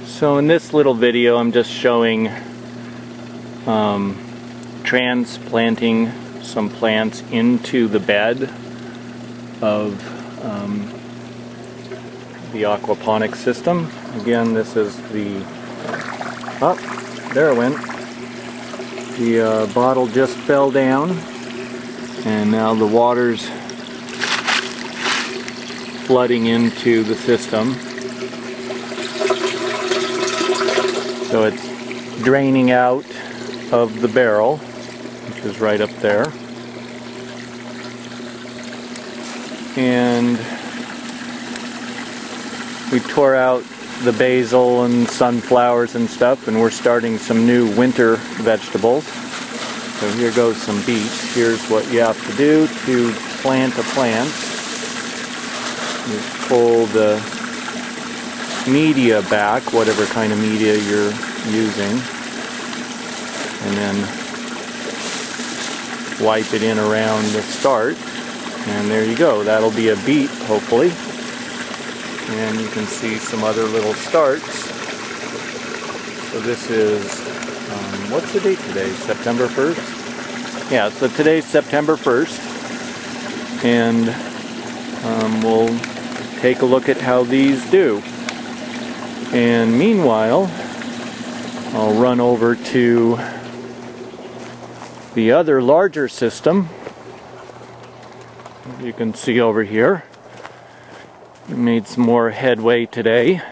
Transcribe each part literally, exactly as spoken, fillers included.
So in this little video I'm just showing um, transplanting some plants into the bed of um, the aquaponics system. Again, this is the, oh, there it went. The uh, bottle just fell down and now the water's flooding into the system. So it's draining out of the barrel, which is right up there. And we tore out the basil and sunflowers and stuff, and we're starting some new winter vegetables. So here goes some beets. Here's what you have to do to plant a plant. You pull the media back, whatever kind of media you're using, and then wipe it in around the start, and there you go. That'll be a beet, hopefully. And you can see some other little starts. So this is, um, what's the date today? September first? Yeah, so today's September first, and um, we'll take a look at how these do. And meanwhile, I'll run over to the other larger system. You can see over here. We made some more headway today.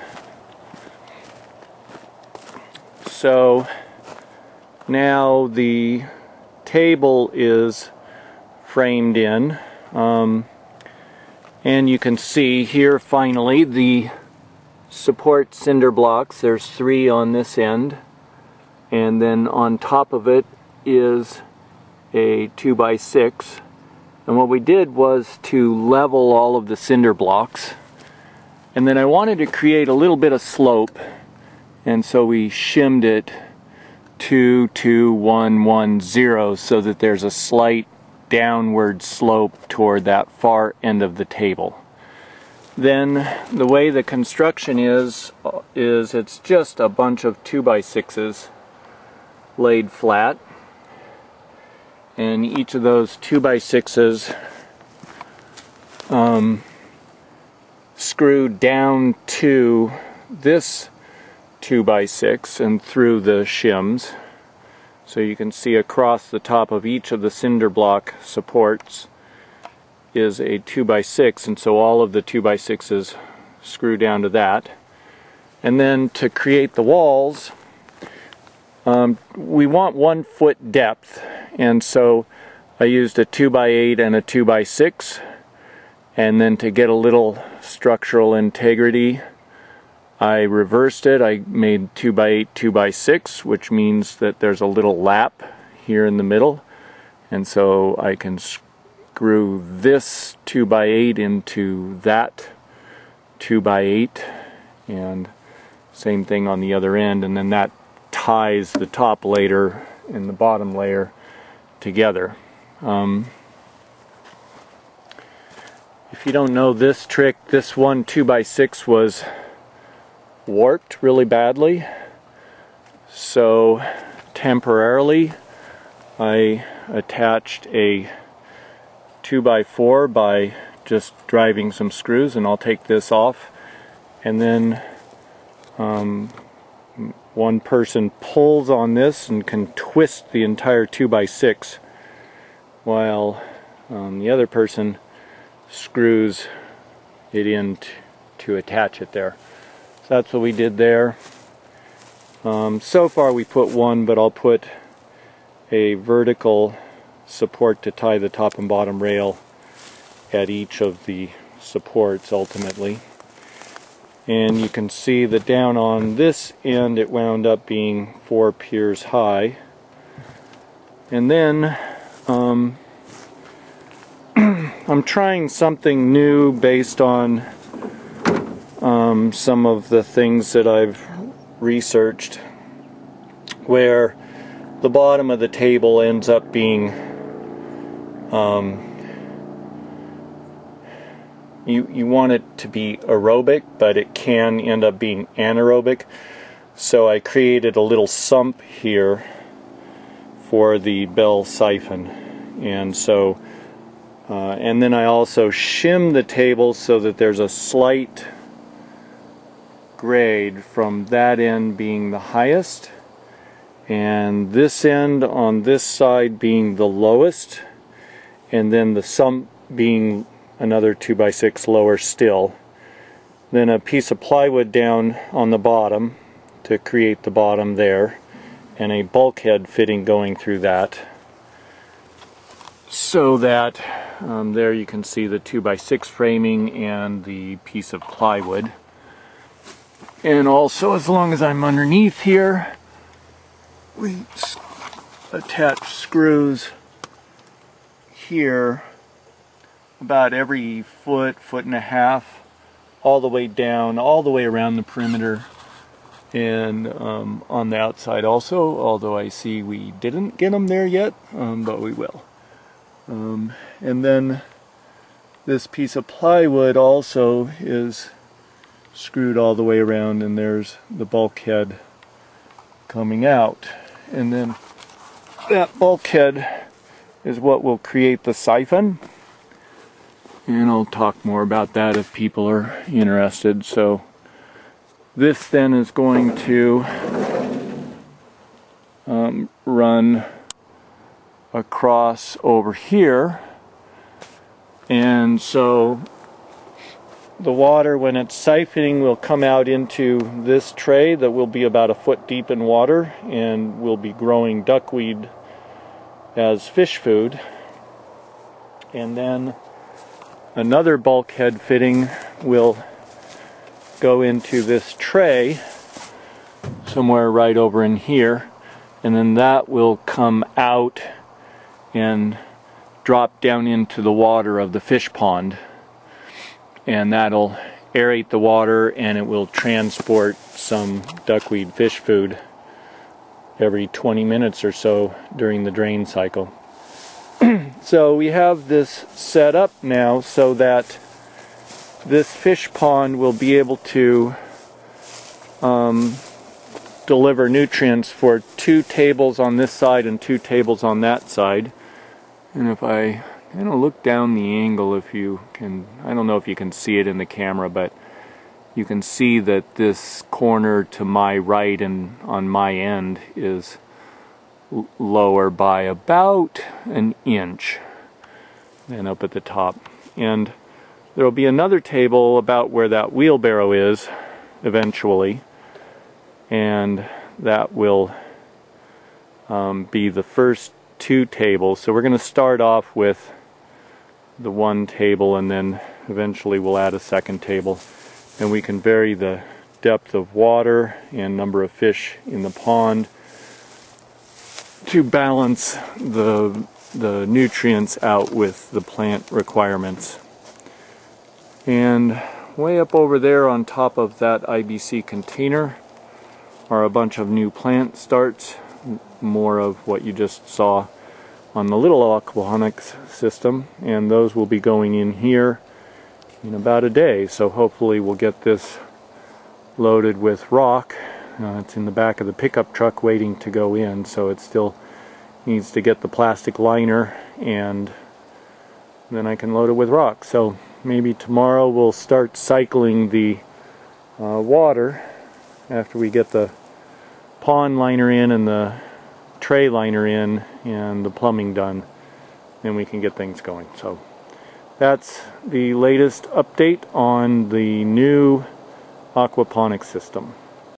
So now the table is framed in. Um, and you can see here finally the support cinder blocks. There's three on this end, and then on top of it is a two by six. And what we did was to level all of the cinder blocks, and then I wanted to create a little bit of slope, and so we shimmed it two two one one zero so that there's a slight downward slope toward that far end of the table. Then the way the construction is, is it's just a bunch of two by sixes laid flat. And each of those two by sixes um, screwed down to this two by six and through the shims. So you can see across the top of each of the cinder block supports is a two by six, and so all of the two by sixes screw down to that. And then to create the walls, um, we want one foot depth, and so I used a two by eight and a two by six, and then to get a little structural integrity I reversed it. I made two by eight, two by six, which means that there's a little lap here in the middle, and so I can screw this two by eight into that two by eight, and same thing on the other end, and then that ties the top layer and the bottom layer together. Um, if you don't know this trick, this one two by six was warped really badly, so temporarily I attached a two by four by just driving some screws, and I'll take this off, and then um, one person pulls on this and can twist the entire two by six, while um, the other person screws it in t to attach it there. So that's what we did there. Um, so far we put one, but I'll put a vertical support to tie the top and bottom rail at each of the supports ultimately. And you can see that down on this end it wound up being four piers high. And then um, I'm trying something new based on um, some of the things that I've researched, where the bottom of the table ends up being um, you, you want it to be aerobic, but it can end up being anaerobic. So I created a little sump here for the bell siphon, and so uh, and then I also shim the table so that there's a slight grade from that end being the highest and this end on this side being the lowest, and then the sump being another two by six lower still. Then a piece of plywood down on the bottom to create the bottom there, and a bulkhead fitting going through that, so that um, there you can see the two by six framing and the piece of plywood. And also, as long as I'm underneath here, we attach screws here about every foot, foot and a half, all the way down, all the way around the perimeter, and um, on the outside also, although I see we didn't get them there yet, um, but we will. Um, and then this piece of plywood also is screwed all the way around, and there's the bulkhead coming out. And then that bulkhead is what will create the siphon, and I'll talk more about that if people are interested. So this then is going to um, run across over here, and so the water, when it's siphoning, will come out into this tray that will be about a foot deep in water, and will be growing duckweed as fish food. And then another bulkhead fitting will go into this tray somewhere right over in here, and then that will come out and drop down into the water of the fish pond, and that'll aerate the water, and it will transport some duckweed fish food every twenty minutes or so during the drain cycle. So we have this set up now so that this fish pond will be able to um, deliver nutrients for two tables on this side and two tables on that side. And if I kind of look down the angle, if you can, I don't know if you can see it in the camera, but you can see that this corner to my right and on my end is lower by about an inch than up at the top. And there will be another table about where that wheelbarrow is eventually, and that will um, be the first two tables. So we're going to start off with the one table, and then eventually we'll add a second table, and we can vary the depth of water and number of fish in the pond to balance the the nutrients out with the plant requirements. And way up over there on top of that I B C container are a bunch of new plant starts, more of what you just saw on the Little Aquaponics System, and those will be going in here in about a day. So hopefully we'll get this loaded with rock. Uh, it's in the back of the pickup truck waiting to go in, so it still needs to get the plastic liner, and then I can load it with rock. So maybe tomorrow we'll start cycling the uh, water after we get the pond liner in and the tray liner in and the plumbing done, and we can get things going. So that's the latest update on the new aquaponics system.